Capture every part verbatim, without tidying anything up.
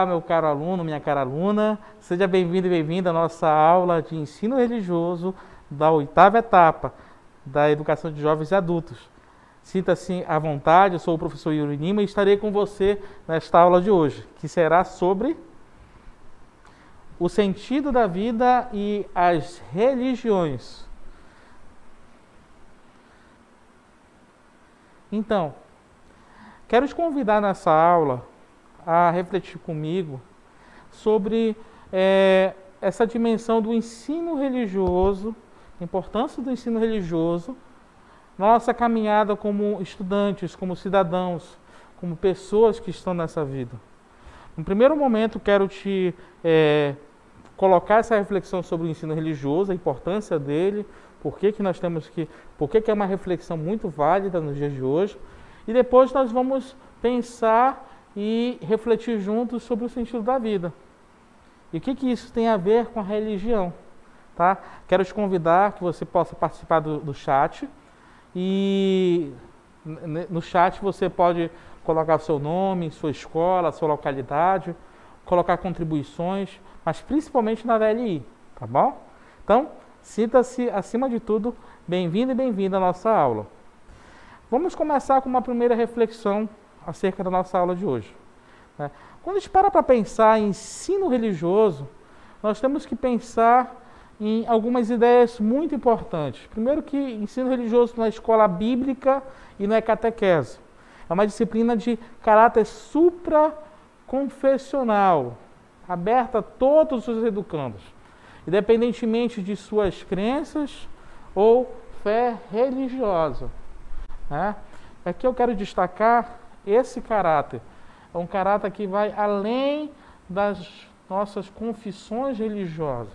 Olá, meu caro aluno, minha cara aluna, seja bem-vindo e bem-vinda à nossa aula de ensino religioso da oitava etapa da educação de jovens e adultos. Sinta-se à vontade, eu sou o professor Yuri Lima e estarei com você nesta aula de hoje, que será sobre o sentido da vida e as religiões. Então, quero te convidar nessa aula a refletir comigo sobre é, essa dimensão do ensino religioso, a importância do ensino religioso, nossa caminhada como estudantes, como cidadãos, como pessoas que estão nessa vida. No primeiro momento, quero te é, colocar essa reflexão sobre o ensino religioso, a importância dele, por que que nós temos que, por que que é uma reflexão muito válida nos dias de hoje, e depois nós vamos pensar e refletir juntos sobre o sentido da vida. E o que que isso tem a ver com a religião, tá? Quero te convidar que você possa participar do, do chat, e no chat você pode colocar o seu nome, sua escola, sua localidade, colocar contribuições, mas principalmente na V L I, tá bom? Então, sinta-se, acima de tudo, bem-vindo e bem-vinda à nossa aula. Vamos começar com uma primeira reflexão acerca da nossa aula de hoje. Quando a gente para para pensar em ensino religioso, nós temos que pensar em algumas ideias muito importantes. Primeiro que ensino religioso não é escola bíblica e não é catequese. É uma disciplina de caráter supraconfessional, aberta a todos os educandos, independentemente de suas crenças ou fé religiosa. Né? Aqui eu quero destacar esse caráter. É um caráter que vai além das nossas confissões religiosas,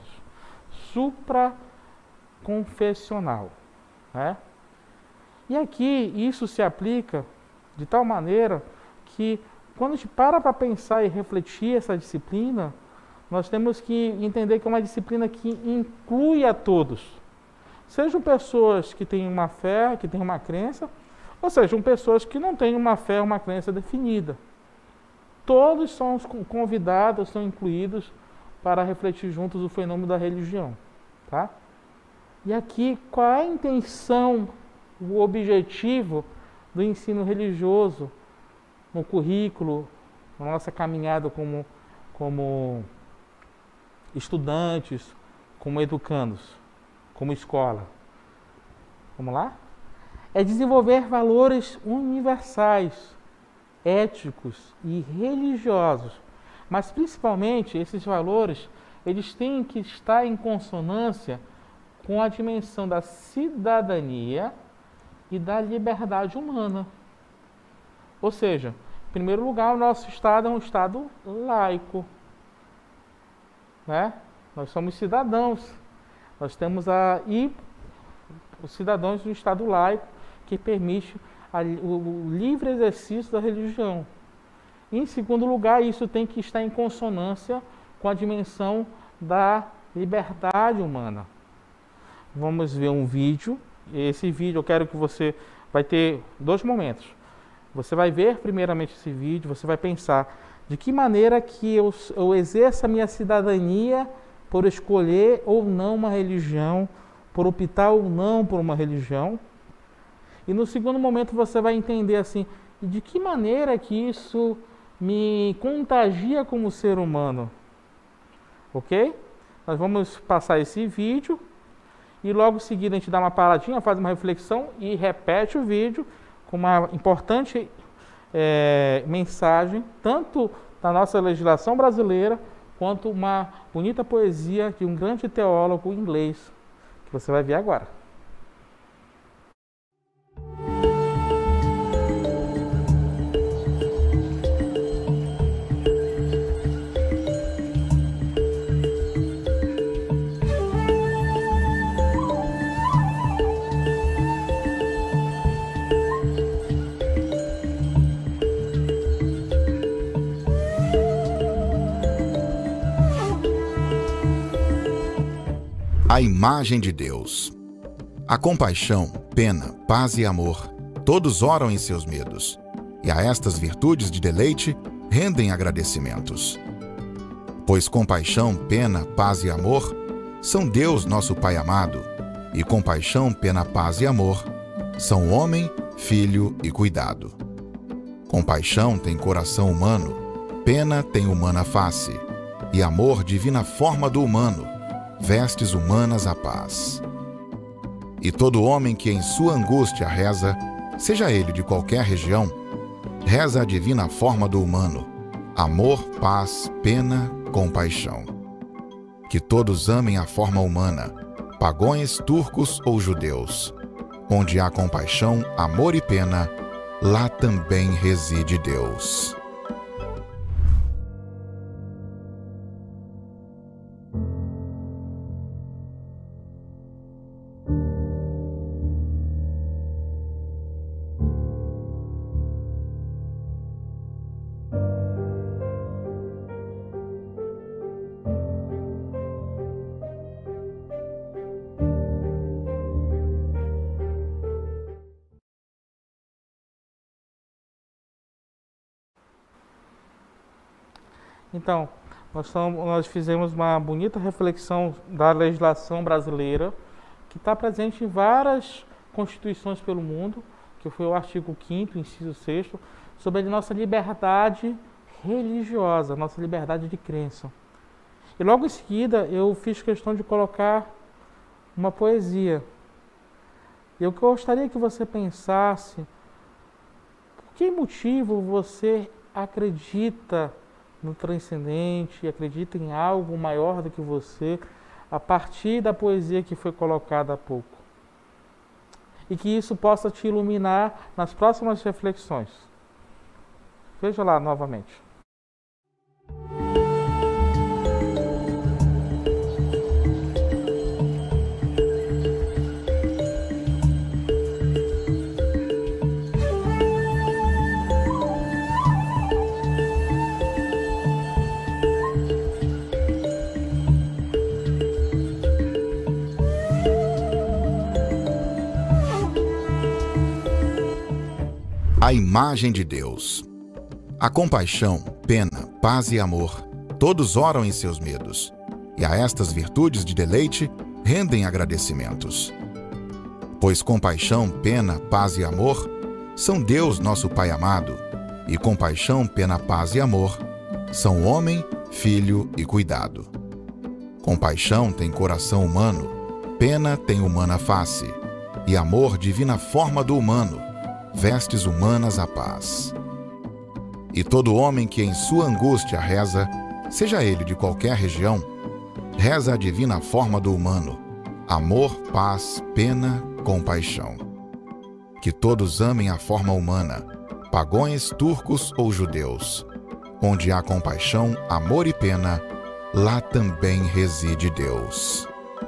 supraconfessional. Né? E aqui isso se aplica de tal maneira que, quando a gente para para pensar e refletir essa disciplina, nós temos que entender que é uma disciplina que inclui a todos. Sejam pessoas que têm uma fé, que têm uma crença, ou sejam pessoas que não têm uma fé, uma crença definida. Todos são convidados, são incluídos para refletir juntos o fenômeno da religião. Tá? E aqui, qual é a intenção, o objetivo do ensino religioso no currículo, na nossa caminhada como, como estudantes, como educandos, como escola? Vamos lá? É desenvolver valores universais, éticos e religiosos, mas principalmente esses valores, eles têm que estar em consonância com a dimensão da cidadania e da liberdade humana. Ou seja, em primeiro lugar, o nosso Estado é um Estado laico. Né? Nós somos cidadãos. Nós temos a, e os cidadãos de um Estado laico que permite a, o, o livre exercício da religião. E, em segundo lugar, isso tem que estar em consonância com a dimensão da liberdade humana. Vamos ver um vídeo. Esse vídeo eu quero que você vai ter dois momentos. Você vai ver primeiramente esse vídeo, você vai pensar de que maneira que eu, eu exerço a minha cidadania por escolher ou não uma religião, por optar ou não por uma religião. E no segundo momento você vai entender assim, de que maneira que isso me contagia como ser humano. Ok? Nós vamos passar esse vídeo e logo em seguida a gente dá uma paradinha, faz uma reflexão e repete o vídeo com uma importante é, mensagem, tanto da nossa legislação brasileira, quanto uma bonita poesia de um grande teólogo inglês, que você vai ver agora. A imagem de Deus. A compaixão, pena, paz e amor, todos oram em seus medos, e a estas virtudes de deleite rendem agradecimentos. Pois compaixão, pena, paz e amor são Deus, nosso Pai amado, e compaixão, pena, paz e amor são homem, filho e cuidado. Compaixão tem coração humano, pena tem humana face, e amor divina forma do humano, vestes humanas a paz. E todo homem que em sua angústia reza, seja ele de qualquer região, reza a divina forma do humano, amor, paz, pena, compaixão. Que todos amem a forma humana, pagões, turcos ou judeus. Onde há compaixão, amor e pena, lá também reside Deus. Então, nós, somos, nós fizemos uma bonita reflexão da legislação brasileira, que está presente em várias constituições pelo mundo, que foi o artigo quinto, inciso sexto, sobre a nossa liberdade religiosa, nossa liberdade de crença. E logo em seguida eu fiz questão de colocar uma poesia. Eu gostaria que você pensasse por que motivo você acredita no transcendente, acredita em algo maior do que você, a partir da poesia que foi colocada há pouco. E que isso possa te iluminar nas próximas reflexões. Veja lá novamente. A imagem de Deus. A compaixão, pena, paz e amor, todos oram em seus medos, e a estas virtudes de deleite rendem agradecimentos. Pois compaixão, pena, paz e amor são Deus, nosso Pai amado, e compaixão, pena, paz e amor são homem, filho e cuidado. Compaixão tem coração humano, pena tem humana face, e amor divina forma do humano, vestes humanas a paz. E todo homem que em sua angústia reza, seja ele de qualquer região, reza a divina forma do humano, amor, paz, pena, compaixão. Que todos amem a forma humana, pagões, turcos ou judeus. Onde há compaixão, amor e pena, lá também reside Deus.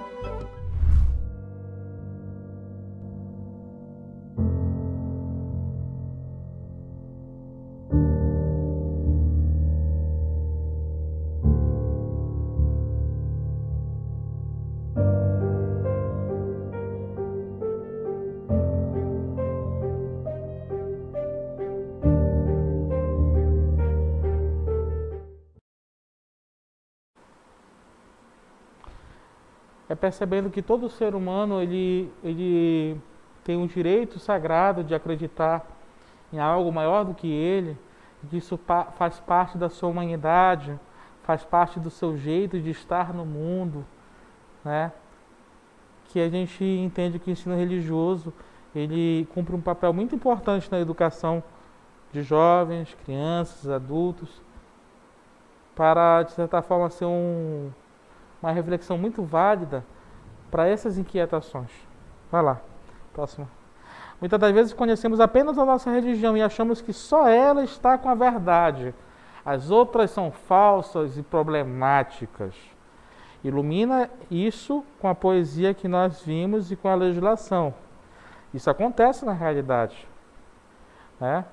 É percebendo que todo ser humano ele, ele tem um direito sagrado de acreditar em algo maior do que ele, que isso pa- faz parte da sua humanidade, faz parte do seu jeito de estar no mundo, né? Que a gente entende que o ensino religioso ele cumpre um papel muito importante na educação de jovens, crianças, adultos, para, de certa forma, ser um uma reflexão muito válida para essas inquietações. Vai lá, próximo. Muitas das vezes conhecemos apenas a nossa religião e achamos que só ela está com a verdade. As outras são falsas e problemáticas. Ilumina isso com a poesia que nós vimos e com a legislação. Isso acontece na realidade, né?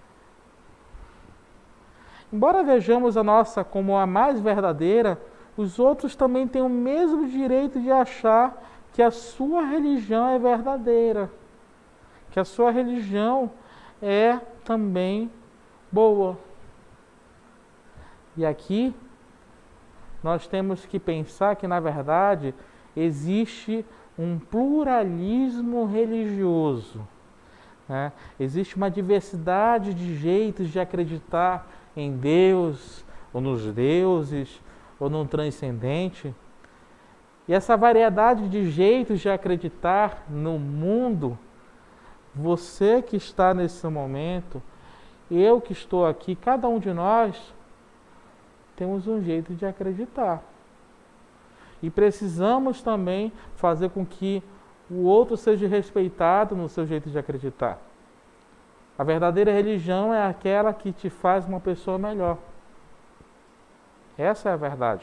Embora vejamos a nossa como a mais verdadeira, os outros também têm o mesmo direito de achar que a sua religião é verdadeira, que a sua religião é também boa. E aqui nós temos que pensar que, na verdade, existe um pluralismo religioso, né? Existe uma diversidade de jeitos de acreditar em Deus, ou nos deuses, ou no transcendente. E essa variedade de jeitos de acreditar no mundo, você que está nesse momento, eu que estou aqui, cada um de nós, temos um jeito de acreditar. E precisamos também fazer com que o outro seja respeitado no seu jeito de acreditar. A verdadeira religião é aquela que te faz uma pessoa melhor. Essa é a verdade.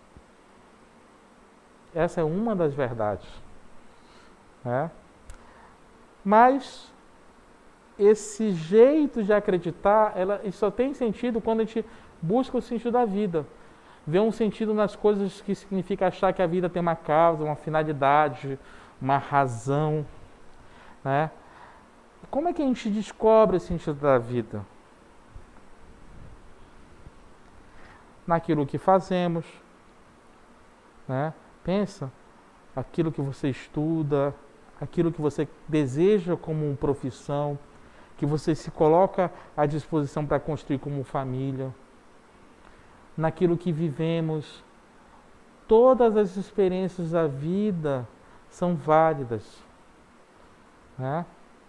Essa é uma das verdades, né? Mas esse jeito de acreditar, ela só tem sentido quando a gente busca o sentido da vida. Vê um sentido nas coisas que significa achar que a vida tem uma causa, uma finalidade, uma razão, né? Como é que a gente descobre o sentido da vida? Naquilo que fazemos, né? Pensa, aquilo que você estuda, aquilo que você deseja como uma profissão, que você se coloca à disposição para construir como família, naquilo que vivemos. Todas as experiências da vida são válidas, né?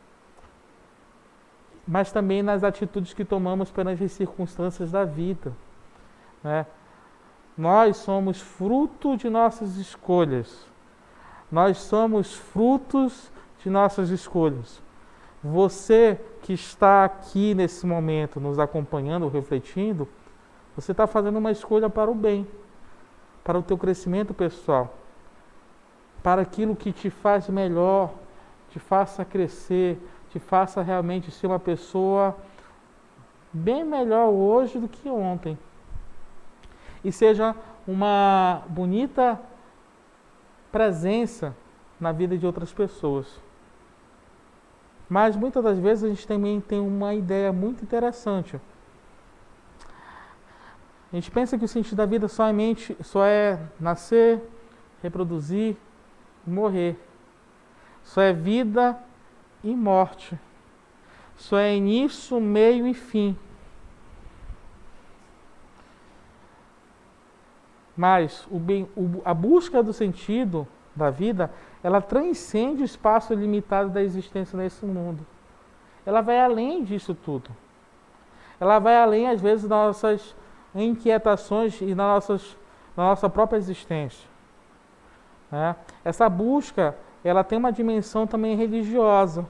Mas também nas atitudes que tomamos perante as circunstâncias da vida, né? Nós somos fruto de nossas escolhas. Nós somos frutos de nossas escolhas. Você que está aqui nesse momento, nos acompanhando, refletindo, você está fazendo uma escolha para o bem, para o teu crescimento pessoal, para aquilo que te faz melhor, te faça crescer, te faça realmente ser uma pessoa bem melhor hoje do que ontem. E seja uma bonita presença na vida de outras pessoas. Mas muitas das vezes a gente também tem uma ideia muito interessante. A gente pensa que o sentido da vida somente só é nascer, reproduzir e morrer. Só é vida e morte. Só é início, meio e fim. Mas o bem, o, a busca do sentido da vida, ela transcende o espaço limitado da existência nesse mundo. Ela vai além disso tudo. Ela vai além, às vezes, das nossas inquietações e das nossas, da nossa própria existência, né? Essa busca, ela tem uma dimensão também religiosa.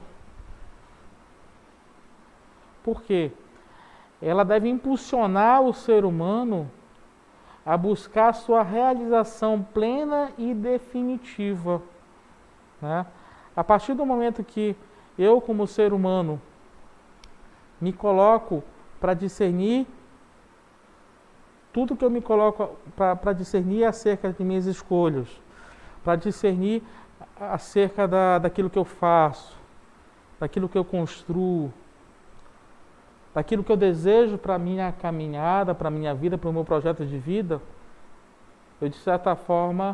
Por quê? Ela deve impulsionar o ser humano a buscar sua realização plena e definitiva, né? A partir do momento que eu, como ser humano, me coloco para discernir tudo que eu me coloco para discernir acerca de minhas escolhas, para discernir acerca da, daquilo que eu faço, daquilo que eu construo, daquilo que eu desejo para a minha caminhada, para a minha vida, para o meu projeto de vida, eu, de certa forma,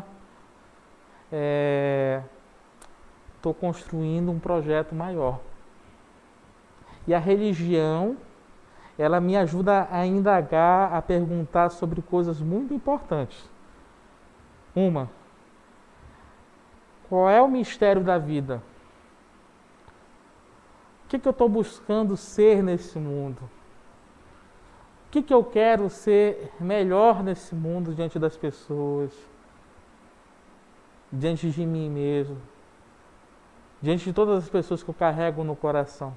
estou é, construindo um projeto maior. E a religião, ela me ajuda a indagar, a perguntar sobre coisas muito importantes. Uma, qual é o mistério da vida? O que, que eu estou buscando ser nesse mundo? O que, que eu quero ser melhor nesse mundo diante das pessoas? Diante de mim mesmo? Diante de todas as pessoas que eu carrego no coração?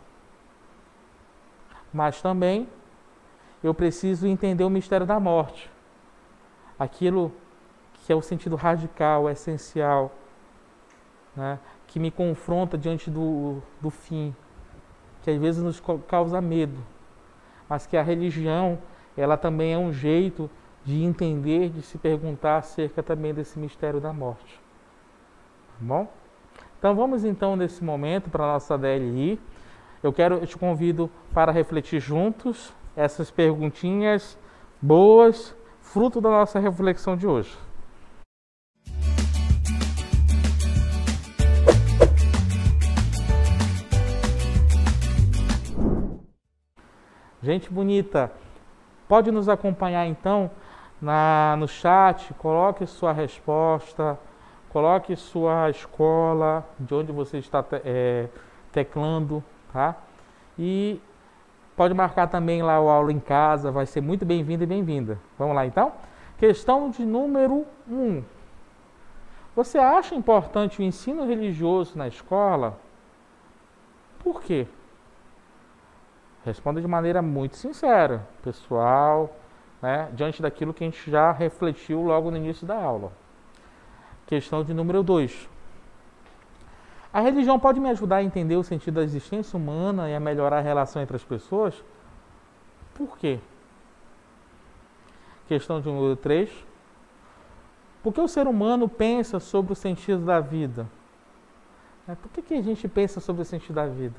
Mas também eu preciso entender o mistério da morte. Aquilo que é o sentido radical, essencial, né? Que me confronta diante do, do fim, que às vezes nos causa medo, mas que a religião, ela também é um jeito de entender, de se perguntar acerca também desse mistério da morte. Tá bom? Então vamos então nesse momento para a nossa D L I. Eu quero, eu te convido para refletir juntos essas perguntinhas boas, fruto da nossa reflexão de hoje. Gente bonita, pode nos acompanhar então na, no chat, coloque sua resposta, coloque sua escola, de onde você está é, teclando, tá? E pode marcar também lá o aula em casa, vai ser muito bem-vindo e bem-vinda. Vamos lá então? Questão de número um. Você acha importante o ensino religioso na escola? Por quê? Responda de maneira muito sincera, pessoal, né, diante daquilo que a gente já refletiu logo no início da aula. Questão de número dois. A religião pode me ajudar a entender o sentido da existência humana e a melhorar a relação entre as pessoas? Por quê? Questão de número três. Por que o ser humano pensa sobre o sentido da vida? Por que, que a gente pensa sobre o sentido da vida?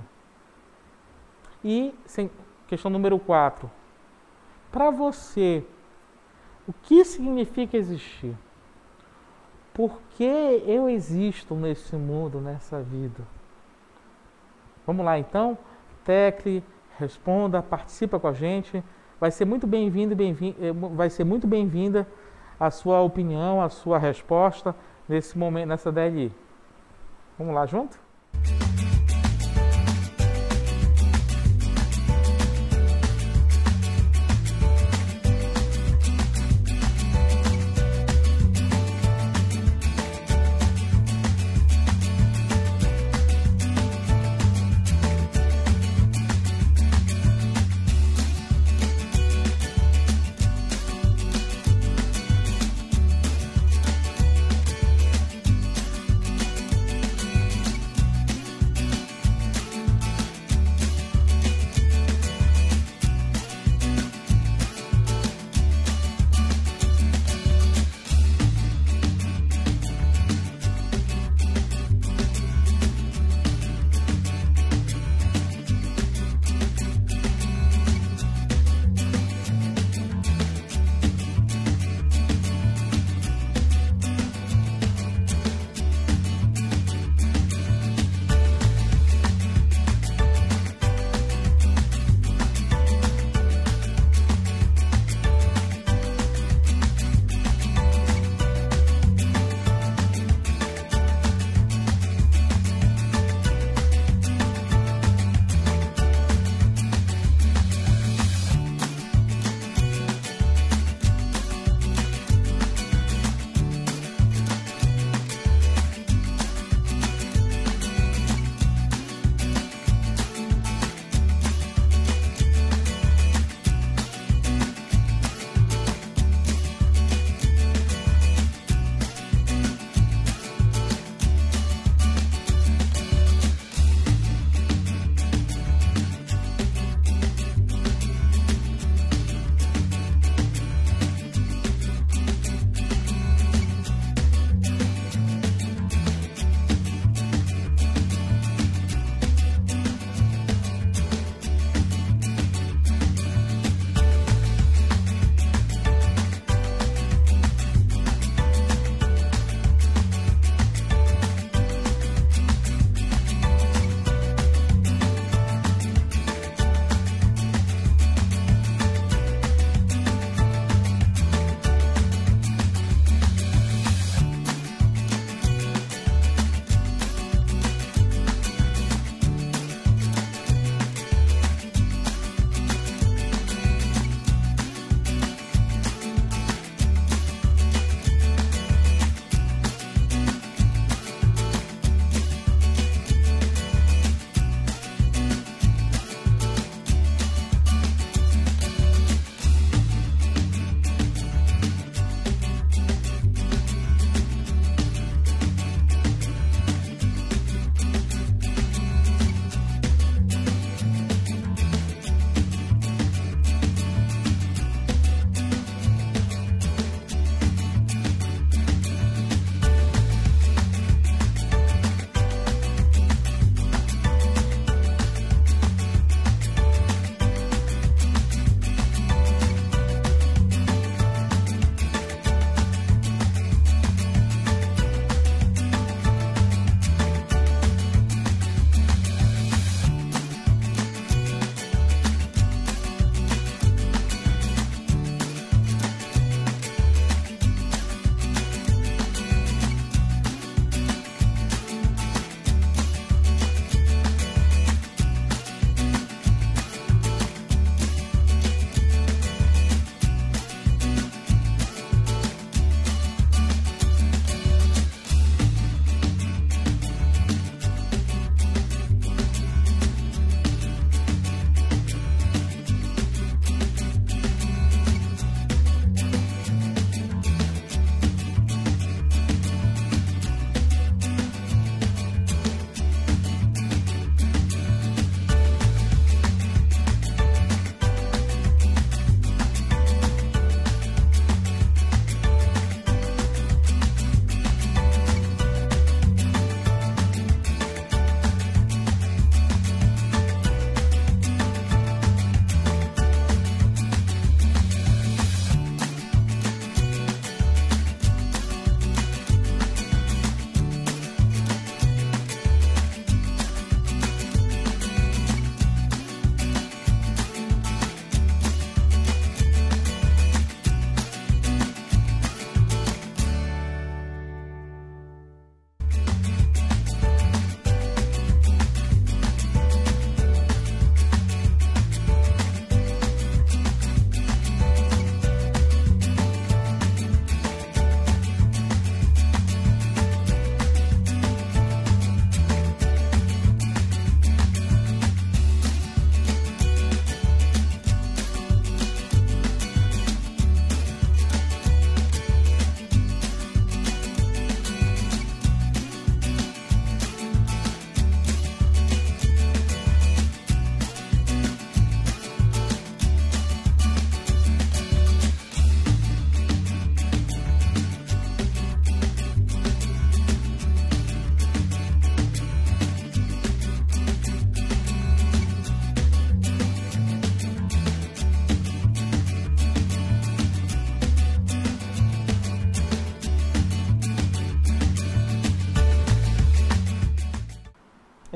E questão número quatro. Para você, o que significa existir? Por que eu existo nesse mundo, nessa vida? Vamos lá então? Tecle, responda, participa com a gente. Vai ser muito bem-vindo e bem-vinda, vai ser muito bem-vinda a sua opinião, a sua resposta nesse momento, nessa D L I. Vamos lá junto?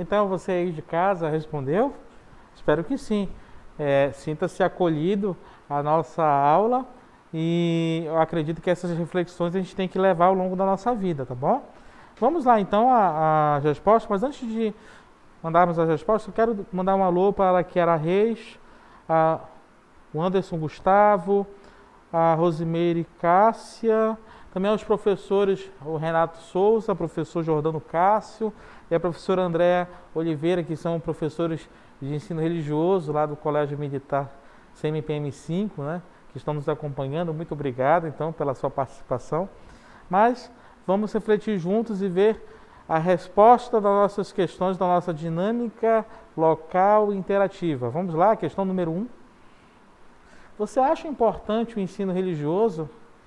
Então, você aí de casa respondeu? Espero que sim. É, sinta-se acolhido à nossa aula e eu acredito que essas reflexões a gente tem que levar ao longo da nossa vida, tá bom? Vamos lá então às respostas, mas antes de mandarmos as respostas, eu quero mandar um alô para a Kiara Reis, a, o Anderson Gustavo, a Rosimeire Cássia, também aos professores, o Renato Souza, o professor Jordano Cássio e a professora Andréa Oliveira, que são professores de ensino religioso lá do Colégio Militar C M P M cinco, né, que estão nos acompanhando. Muito obrigado, então, pela sua participação. Mas vamos refletir juntos e ver a resposta das nossas questões, da nossa dinâmica local interativa. Vamos lá, questão número um. Você acha importante o ensino religioso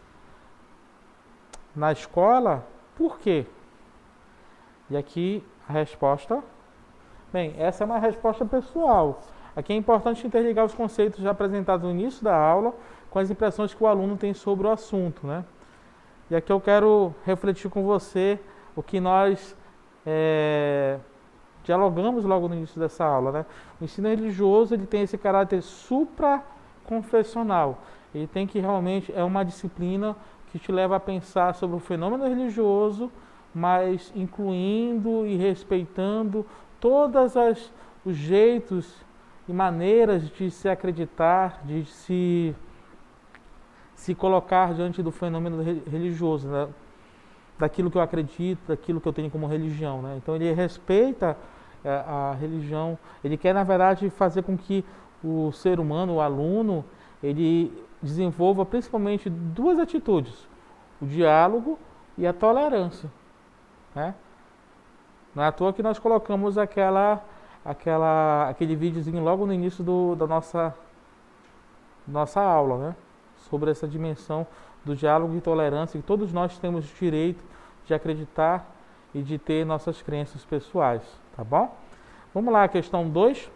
na escola? Por quê? E aqui a resposta. Bem, essa é uma resposta pessoal. Aqui é importante interligar os conceitos já apresentados no início da aula com as impressões que o aluno tem sobre o assunto, né? E aqui eu quero refletir com você o que nós é, dialogamos logo no início dessa aula, né? O ensino religioso ele tem esse caráter supraconfessional. Ele tem que realmente, é uma disciplina que te leva a pensar sobre o fenômeno religioso, mas incluindo e respeitando todos os jeitos e maneiras de se acreditar, de se, se colocar diante do fenômeno religioso, né? Daquilo que eu acredito, daquilo que eu tenho como religião, né? Então ele respeita é, a religião, ele quer na verdade fazer com que o ser humano, o aluno, ele desenvolva principalmente duas atitudes, o diálogo e a tolerância, né? Não é à toa que nós colocamos aquela, aquela, aquele videozinho logo no início do, da nossa, nossa aula, né? Sobre essa dimensão do diálogo e tolerância, que todos nós temos o direito de acreditar e de ter nossas crenças pessoais, tá bom? Vamos lá, questão dois.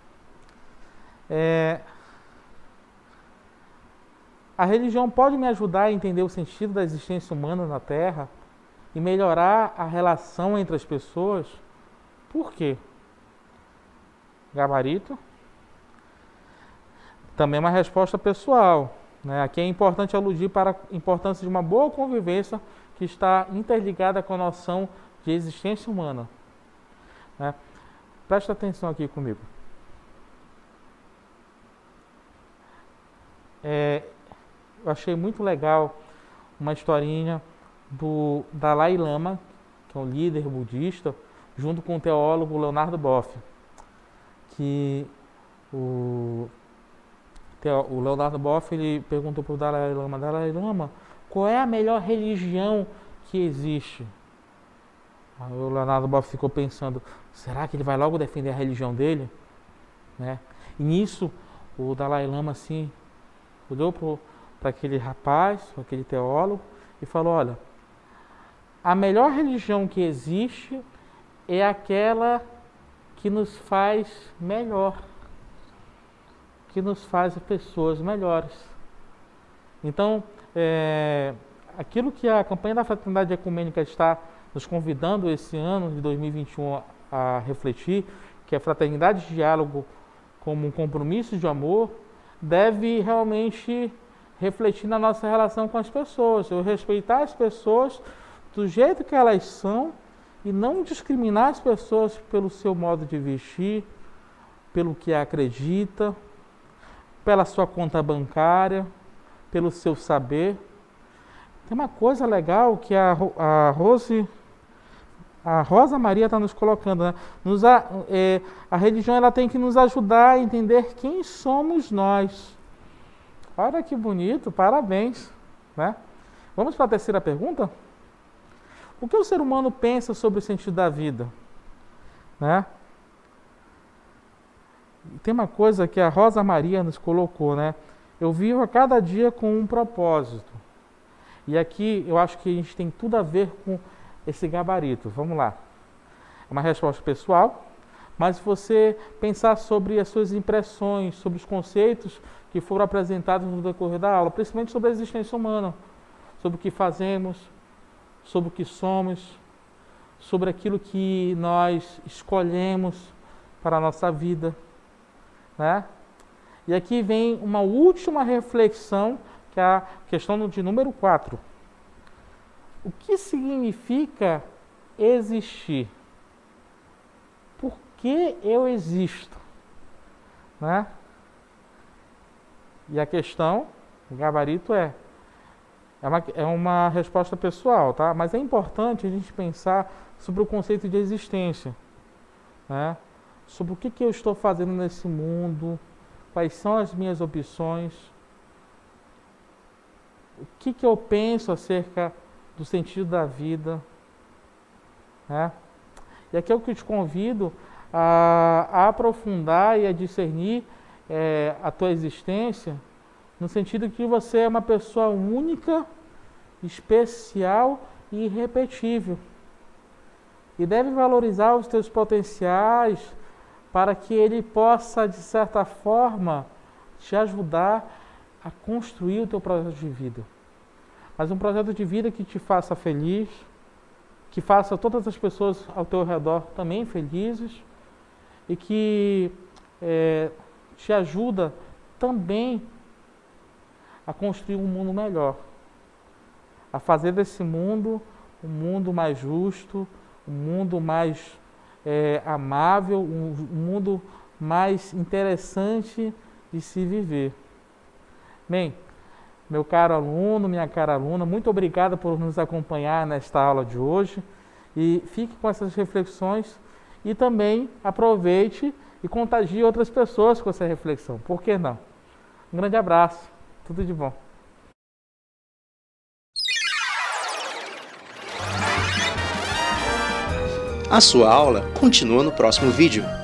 É, a religião pode me ajudar a entender o sentido da existência humana na Terra e melhorar a relação entre as pessoas? Por quê? Gabarito. Também uma resposta pessoal, né? Aqui é importante aludir para a importância de uma boa convivência que está interligada com a noção de existência humana, né? Presta atenção aqui comigo. É, eu achei muito legal uma historinha do Dalai Lama, que é um líder budista, junto com o teólogo Leonardo Boff, que o, o Leonardo Boff ele perguntou para o Dalai Lama, Dalai Lama, qual é a melhor religião que existe? Aí o Leonardo Boff ficou pensando, será que ele vai logo defender a religião dele? Né? E nisso, o Dalai Lama assim, olhou para aquele rapaz, para aquele teólogo, e falou, olha, a melhor religião que existe é aquela que nos faz melhor, que nos faz pessoas melhores. Então, é, aquilo que a campanha da Fraternidade Ecumênica está nos convidando esse ano de dois mil e vinte e um a refletir, que é a fraternidade de diálogo como um compromisso de amor, deve realmente refletir na nossa relação com as pessoas, eu respeitar as pessoas do jeito que elas são e não discriminar as pessoas pelo seu modo de vestir, pelo que acredita, pela sua conta bancária, pelo seu saber. Tem uma coisa legal que a, a Rose, a Rosa Maria está nos colocando, né? Nos, a, é, a religião ela tem que nos ajudar a entender quem somos nós. Olha que bonito, parabéns, né? Vamos para a terceira pergunta? O que o ser humano pensa sobre o sentido da vida? Né? Tem uma coisa que a Rosa Maria nos colocou, né? Eu vivo a cada dia com um propósito. E aqui eu acho que a gente tem tudo a ver com esse gabarito. Vamos lá. É uma resposta pessoal, mas se você pensar sobre as suas impressões, sobre os conceitos que foram apresentados no decorrer da aula, principalmente sobre a existência humana, sobre o que fazemos, sobre o que somos, sobre aquilo que nós escolhemos para a nossa vida, né? E aqui vem uma última reflexão, que é a questão de número quatro. O que significa existir? Por que eu existo? Né? E a questão, o gabarito é, é uma, é uma resposta pessoal, tá? Mas é importante a gente pensar sobre o conceito de existência, né? Sobre o que, que eu estou fazendo nesse mundo, quais são as minhas opções, o que, que eu penso acerca do sentido da vida, né? E aqui é o que eu te convido a, a aprofundar e a discernir é, a tua existência, no sentido que você é uma pessoa única, especial e irrepetível. E deve valorizar os teus potenciais para que ele possa, de certa forma, te ajudar a construir o teu projeto de vida. Mas um projeto de vida que te faça feliz, que faça todas as pessoas ao teu redor também felizes e que é, te ajuda também a construir um mundo melhor, a fazer desse mundo um mundo mais justo, um mundo mais é, amável, um, um mundo mais interessante de se viver. Bem, meu caro aluno, minha cara aluna, muito obrigado por nos acompanhar nesta aula de hoje e fique com essas reflexões e também aproveite e contagie outras pessoas com essa reflexão. Por que não? Um grande abraço, tudo de bom. A sua aula continua no próximo vídeo.